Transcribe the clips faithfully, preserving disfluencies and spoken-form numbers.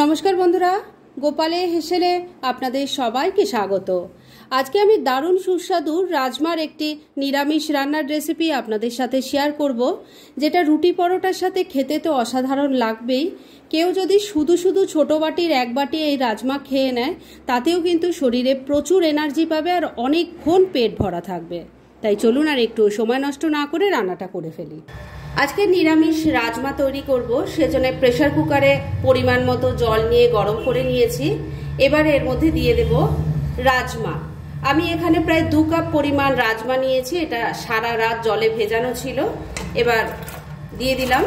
নমস্কার বন্ধুরা, গোপালের হেসেলে আপনাদের সবাইকে স্বাগত। আজকে আমি দারুণ সুস্বাদু রাজমার একটি নিরামিষ রান্নার রেসিপি আপনাদের সাথে শেয়ার করব, যেটা রুটি পরোটার সাথে খেতে তো অসাধারণ লাগবেই। কেউ যদি শুধু শুধু ছোটো বাটির এক বাটি এই রাজমা খেয়ে নেয়, তাতেও কিন্তু শরীরে প্রচুর এনার্জি পাবে আর অনেকক্ষণ পেট ভরা থাকবে। তাই চলুন আর একটু সময় নষ্ট না করে রান্নাটা করে ফেলি। আজকে নিরামিষ রাজমা তৈরি করব, সেজন্য প্রেসার কুকারে পরিমাণ মতো জল নিয়ে গরম করে নিয়েছি। এবার এর মধ্যে দিয়ে দেব রাজমা। আমি এখানে প্রায় দু কাপ পরিমাণ রাজমা নিয়েছি, এটা সারা রাত জলে ভেজানো ছিল। এবার দিয়ে দিলাম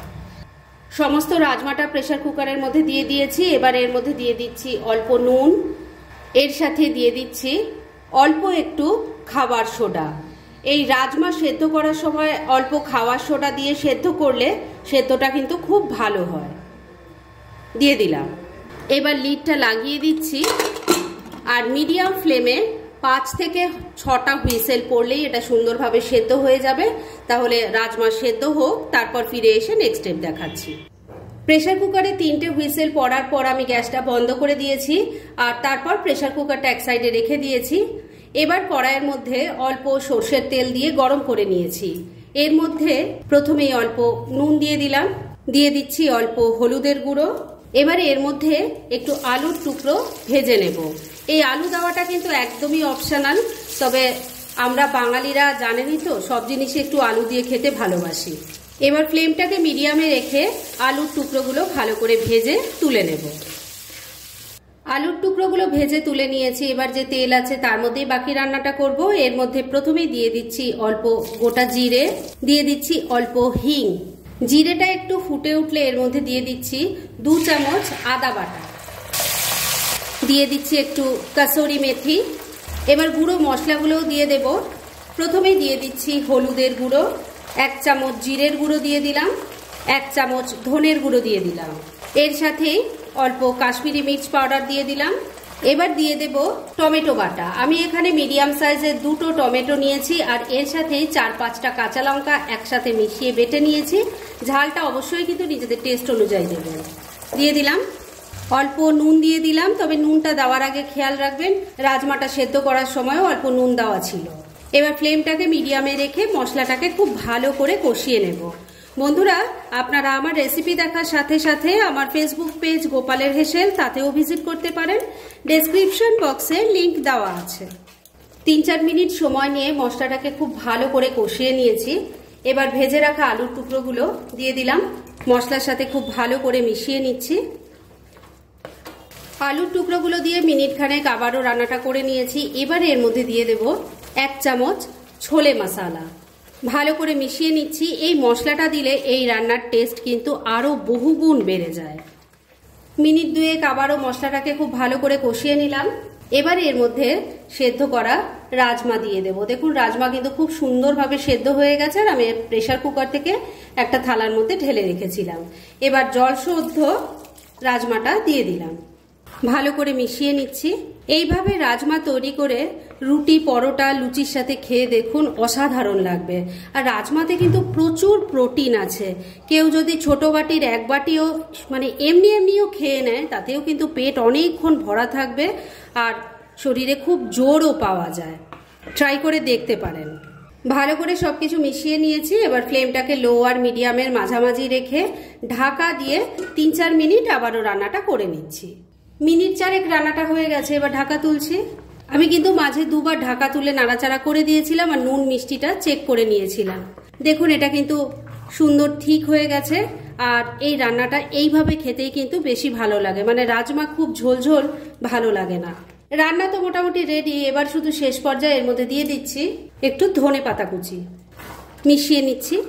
সমস্ত রাজমাটা প্রেসার কুকারের মধ্যে দিয়ে দিয়েছি। এবার এর মধ্যে দিয়ে দিচ্ছি অল্প নুন, এর সাথে দিয়ে দিচ্ছি অল্প একটু খাবার সোডা। এই রাজমা সেদ্ধ করার সময় অল্প খাবার সোডা দিয়ে সেদ্ধ করলে সেদ্ধটা কিন্তু খুব ভালো হয়। দিয়ে দিলাম। এবার লিডটা লাগিয়ে দিচ্ছি আর মিডিয়াম ফ্লেমে পাঁচ থেকে ছটা হুইসেল পড়লেই এটা সুন্দরভাবে সেদ্ধ হয়ে যাবে। তাহলে রাজমা সেদ্ধ হোক, তারপর ফিরে এসে নেক্সট স্টেপ দেখাচ্ছি। প্রেসার কুকারে তিনটে হুইসেল পড়ার পর আমি গ্যাসটা বন্ধ করে দিয়েছি আর তারপর প্রেসার কুকারটা এক সাইডে রেখে দিয়েছি। এবার কড়াইয়ের মধ্যে অল্প সর্ষের তেল দিয়ে গরম করে নিয়েছি। এর মধ্যে প্রথমেই অল্প নুন দিয়ে দিলাম, দিয়ে দিচ্ছি অল্প হলুদের গুঁড়ো। এবারে এর মধ্যে একটু আলুর টুকরো ভেজে নেব। এই আলু দেওয়াটা কিন্তু একদমই অপশনাল, তবে আমরা বাঙালিরা জানেনই তো সব জিনিসে একটু আলু দিয়ে খেতে ভালোবাসি। এবার ফ্লেমটাকে মিডিয়ামে রেখে আলুর টুকরোগুলো ভালো করে ভেজে তুলে নেব। আলুর টুকরোগুলো ভেজে তুলে নিয়েছি। এবার যে তেল আছে তার মধ্যেই বাকি রান্নাটা করব। এর মধ্যে প্রথমেই দিয়ে দিচ্ছি অল্প গোটা জিরে, দিয়ে দিচ্ছি অল্প হিং। জিরেটা একটু ফুটে উঠলে এর মধ্যে দিয়ে দিচ্ছি দু চামচ আদা বাটা, দিয়ে দিচ্ছি একটু কাসুরি মেথি। এবার গুঁড়ো মশলাগুলোও দিয়ে দেব। প্রথমেই দিয়ে দিচ্ছি হলুদের গুঁড়ো, এক চামচ জিরের গুঁড়ো দিয়ে দিলাম, এক চামচ ধনের গুঁড়ো দিয়ে দিলাম, এর সাথে অল্প কাশ্মীরি মির্চ পাউডার দিয়ে দিলাম। এবার দিয়ে দেব টমেটো বাটা। আমি এখানে মিডিয়াম সাইজের দুটো টমেটো নিয়েছি আর এর সাথেই চার পাঁচটা কাঁচা লঙ্কা একসাথে মিশিয়ে বেটে নিয়েছি। ঝালটা অবশ্যই কিন্তু নিজেদের টেস্ট অনুযায়ী দেবেন। দিয়ে দিলাম অল্প নুন দিয়ে দিলাম, তবে নুনটা দেওয়ার আগে খেয়াল রাখবেন রাজমাটা সেদ্ধ করার সময়ও অল্প নুন দেওয়া ছিল। এবার ফ্লেমটাকে মিডিয়ামে রেখে মশলাটাকে খুব ভালো করে কষিয়ে নেব। বন্ধুরা, আপনারা আমার রেসিপি দেখার সাথে সাথে আমার ফেসবুক পেজ গোপালের হেসেল, তাতেও ভিজিট করতে পারেন। ডেসক্রিপশন বক্সে লিংক দেওয়া আছে। তিন চার মিনিট সময় নিয়ে মশলাটাকে খুব ভালো করে কষিয়ে নিয়েছি। এবার ভেজে রাখা আলুর টুকরোগুলো দিয়ে দিলাম, মশলার সাথে খুব ভালো করে মিশিয়ে নিচ্ছি। আলুর টুকরোগুলো দিয়ে মিনিট খানেক আবারও রান্নাটা করে নিয়েছি। এবার এর মধ্যে দিয়ে দেব এক চামচ ছোলে মশলা, ভালো করে মিশিয়ে নিচ্ছি। এই মশলাটা দিলে এই রান্নার টেস্ট কিন্তু আরও বহুগুণ বেড়ে যায়। মিনিট দুয়েক আবারও মশলাটাকে খুব ভালো করে কষিয়ে নিলাম। এবার এর মধ্যে সেদ্ধ করা রাজমা দিয়ে দেব। দেখুন রাজমা কিন্তু খুব সুন্দরভাবে সেদ্ধ হয়ে গেছে আর আমি প্রেসার কুকার থেকে একটা থালার মধ্যে ঢেলে রেখেছিলাম। এবার জল শুদ্ধ রাজমাটা দিয়ে দিলাম, ভালো করে মিশিয়ে নিচ্ছি। এইভাবে রাজমা তৈরি করে রুটি পরোটা লুচির সাথে খেয়ে দেখুন, অসাধারণ লাগবে। আর রাজমাতে কিন্তু প্রচুর প্রোটিন আছে। কেউ যদি ছোট বাটির এক বাটিও মানে এমনি এমনিও খেয়ে নেয়, তাতেও কিন্তু পেট অনেকক্ষণ ভরা থাকবে আর শরীরে খুব জোরও পাওয়া যায়। ট্রাই করে দেখতে পারেন। ভালো করে সবকিছু মিশিয়ে নিয়েছি। এবার ফ্লেমটাকে লো আর মিডিয়ামের মাঝামাঝি রেখে ঢাকা দিয়ে তিন চার মিনিট আবারও রান্নাটা করে নিচ্ছি। মিনিট চারেক রান্নাটা হয়ে গেছে, এবার ঢাকা তুলছি। আমি কিন্তু মাঝে দুবার ঢাকা তুলে নাড়াচাড়া করে দিয়েছিলাম আর নুন মিষ্টিটা চেক করে নিয়েছিলাম। দেখুন এটা কিন্তু সুন্দর ঠিক হয়ে গেছে। আর এই রান্নাটা এইভাবে খেতেই কিন্তু বেশি ভালো লাগে, মানে রাজমা খুব ঝোলঝোল ভালো লাগে না। রান্না তো মোটামুটি রেডি। এবার শুধু শেষ পর্যায়ে এর মধ্যে দিয়ে দিচ্ছি একটু ধনে পাতা কুচি, মিশিয়ে নিচ্ছি।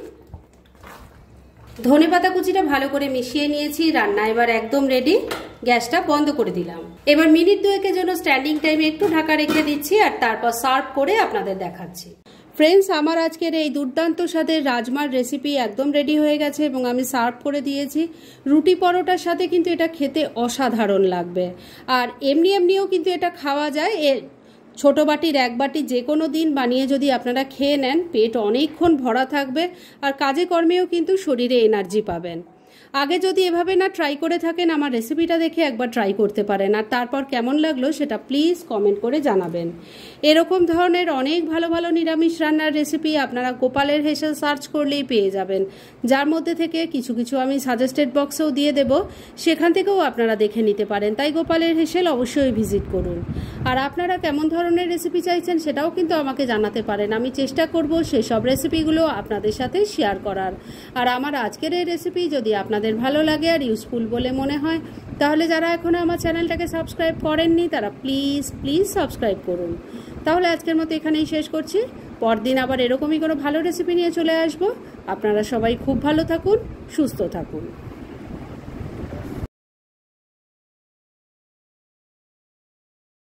ধনে পাতা কুচিটা ভালো করে মিশিয়ে নিয়েছি। রান্না এবার একদম রেডি। গ্যাসটা বন্ধ করে দিলাম। এবার মিনিট দুয়েকের জন্য স্ট্যান্ডিং টাইমে একটু ঢাকা রেখে দিচ্ছি আর তারপর সার্ভ করে আপনাদের দেখাচ্ছি। ফ্রেন্ডস, আমার আজকের এই দুর্দান্ত স্বাদের রাজমার রেসিপি একদম রেডি হয়ে গেছে এবং আমি সার্ভ করে দিয়েছি। রুটি পরোটার সাথে কিন্তু এটা খেতে অসাধারণ লাগবে। আর এমনি এমনিও কিন্তু এটা খাওয়া যায়। এর ছোট বাটির এক বাটি যে কোনো দিন বানিয়ে যদি আপনারা খেয়ে নেন, পেট অনেকক্ষণ ভরা থাকবে আর কাজে কর্মেও কিন্তু শরীরে এনার্জি পাবেন। আগে যদি এভাবে না ট্রাই করে থাকেন আমার রেসিপিটা দেখে একবার ট্রাই করতে পারেন, আর তারপর কেমন লাগলো সেটা প্লিজ কমেন্ট করে জানাবেন। এরকম ধরনের অনেক ভালো ভালো নিরামিষ রান্নার রেসিপি আপনারা গোপালের হেসেল সার্চ করলেই পেয়ে যাবেন, যার মধ্যে থেকে কিছু কিছু আমি সাজেস্টেড বক্সেও দিয়ে দেব, সেখান থেকেও আপনারা দেখে নিতে পারেন। তাই গোপালের হেসেল অবশ্যই ভিজিট করুন। আর আপনারা কেমন ধরনের রেসিপি চাইছেন সেটাও কিন্তু আমাকে জানাতে পারেন, আমি চেষ্টা করব সেসব রেসিপিগুলো আপনাদের সাথে শেয়ার করার। আর আমার আজকের এই রেসিপি যদি আপনাদের ভালো লাগে আর ইউজফুল বলে মনে হয়, তাহলে যারা এখনও আমার চ্যানেলটাকে সাবস্ক্রাইব করেননি তারা প্লিজ প্লিজ সাবস্ক্রাইব করুন। তাহলে আজকের মতো এখানেই শেষ করছি, পরদিন আবার এরকমই কোনো ভালো রেসিপি নিয়ে চলে আসব। আপনারা সবাই খুব ভালো থাকুন, সুস্থ থাকুন।